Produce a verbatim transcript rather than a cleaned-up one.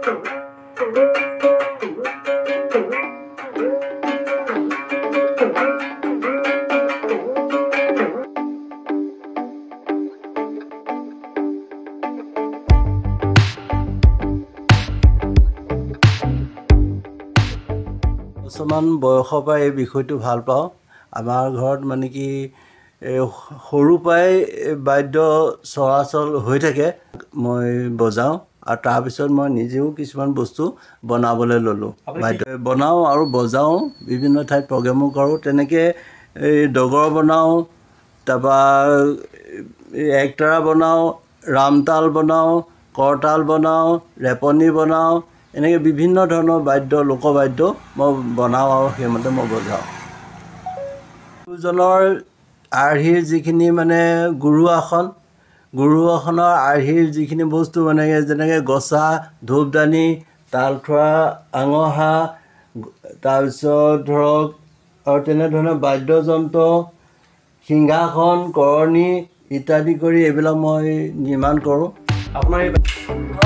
বৰ্তমান বয়সৰ পৰা এই বিষয়টো ভাল পাওঁ। আমাৰ ঘৰত মানে কি সৰুৰ পৰাই বাদ্য চলাচল হৈ থাকে। মই বজাওঁ আৰু তাৰপিছত মই নিজেও কিছুমান বস্তু বনাবলৈ ল'লোঁ। বাদ্য বনাওঁ আৰু বজাওঁ, বিভিন্ন ঠাইত প্ৰগ্ৰেমো কৰোঁ। তেনেকৈ এই ডগৰ বনাওঁ, তাৰপৰা একতাৰা বনাওঁ, ৰামতাল বনাওঁ, কৰতাল বনাওঁ, ৰেপনি বনাওঁ। এনেকৈ বিভিন্ন ধৰণৰ বাদ্য, লোকবাদ্য মই বনাওঁ আৰু সেইমতে মই বজাওঁ। গুৰুজনৰ আৰ্হিৰ যিখিনি মানে গুৰু আসন, গুৰু আসনৰ আৰ্হিৰ যিখিনি বস্তু মানে যেনেকৈ গছা, ধূপদানি, তালখোৱা, আঙঠা, তাৰপিছত ধৰক আৰু তেনেধৰণৰ বাদ্যযন্ত্ৰ, সিংহাসন, কৰণী ইত্যাদি কৰি এইবিলাক মই নিৰ্মাণ কৰোঁ। আপোনাৰ